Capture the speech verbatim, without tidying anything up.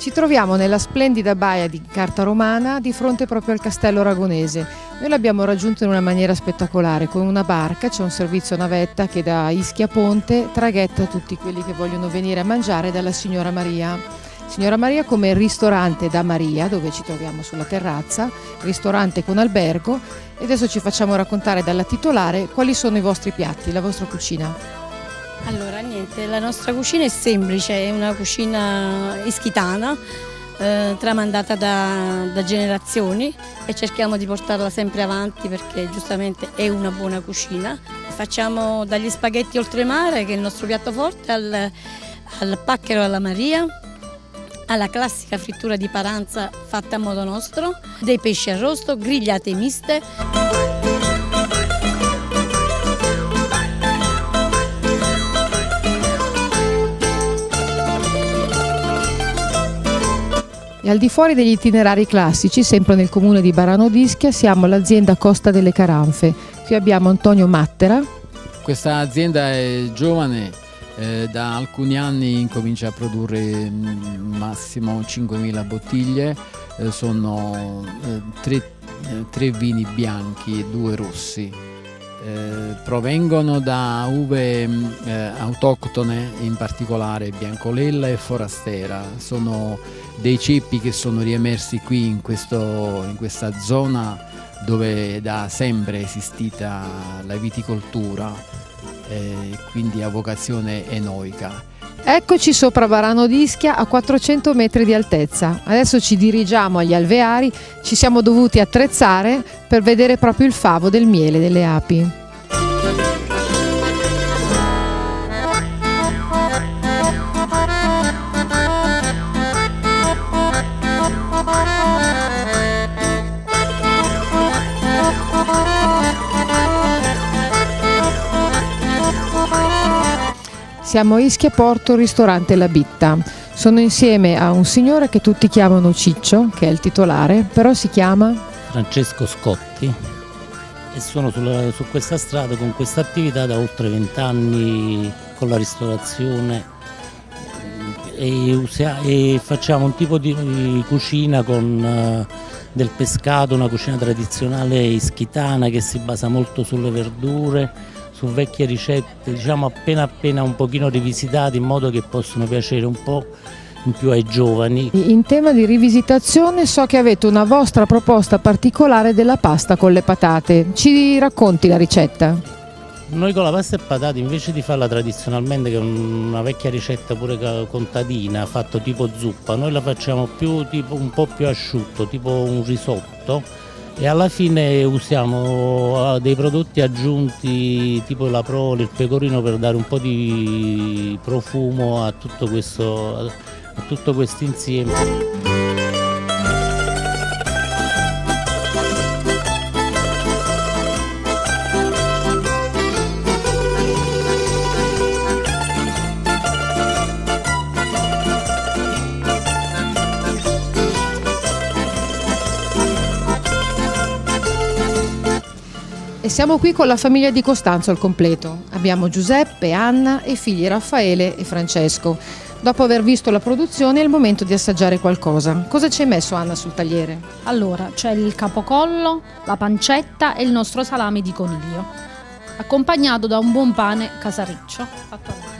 Ci troviamo nella splendida baia di Carta Romana, di fronte proprio al castello aragonese. Noi l'abbiamo raggiunto in una maniera spettacolare, con una barca, c'è un servizio navetta che da Ischia Ponte traghetta tutti quelli che vogliono venire a mangiare dalla Signora Maria. Signora Maria come il ristorante da Maria, dove ci troviamo sulla terrazza, ristorante con albergo, e adesso ci facciamo raccontare dalla titolare quali sono i vostri piatti, la vostra cucina. Allora, niente, la nostra cucina è semplice, è una cucina ischitana, eh, tramandata da, da generazioni, e cerchiamo di portarla sempre avanti perché giustamente è una buona cucina. Facciamo dagli spaghetti oltremare, che è il nostro piatto forte, al, al pacchero alla Maria, alla classica frittura di paranza fatta a modo nostro, dei pesci arrosto, grigliate miste. E al di fuori degli itinerari classici, sempre nel comune di Barano d'Ischia, siamo all'azienda Costa delle Caranfe. Qui abbiamo Antonio Mattera. Questa azienda è giovane, eh, da alcuni anni incomincia a produrre massimo cinquemila bottiglie, eh, sono eh, tre, eh, tre vini bianchi e due rossi. Eh, provengono da uve eh, autoctone, in particolare Biancolella e Forastera. Sono dei ceppi che sono riemersi qui in, questo, in questa zona dove da sempre è esistita la viticoltura, eh, quindi a vocazione enoica. Eccoci sopra Barano d'Ischia a quattrocento metri di altezza. Adesso ci dirigiamo agli alveari, ci siamo dovuti attrezzare per vedere proprio il favo del miele delle api. Siamo a Ischia Porto, ristorante La Bitta. Sono insieme a un signore che tutti chiamano Ciccio, che è il titolare, però si chiama Francesco Scotti, e sono sulla, su questa strada con questa attività da oltre vent'anni con la ristorazione, e, usia, e facciamo un tipo di cucina con uh, del pescato, una cucina tradizionale ischitana che si basa molto sulle verdure, su vecchie ricette, diciamo appena appena un pochino rivisitate, in modo che possano piacere un po' in più ai giovani. In tema di rivisitazione so che avete una vostra proposta particolare della pasta con le patate. Ci racconti la ricetta? Noi con la pasta e patate, invece di farla tradizionalmente, che è una vecchia ricetta pure contadina, fatto tipo zuppa, noi la facciamo più tipo un po' più asciutto, tipo un risotto. E alla fine usiamo dei prodotti aggiunti tipo la prole, il pecorino, per dare un po' di profumo a tutto questo, a tutto questo insieme. E siamo qui con la famiglia di Costanzo al completo. Abbiamo Giuseppe, Anna e figli Raffaele e Francesco. Dopo aver visto la produzione è il momento di assaggiare qualcosa. Cosa ci hai messo, Anna, sul tagliere? Allora, c'è il capocollo, la pancetta e il nostro salame di coniglio, accompagnato da un buon pane casariccio fatto a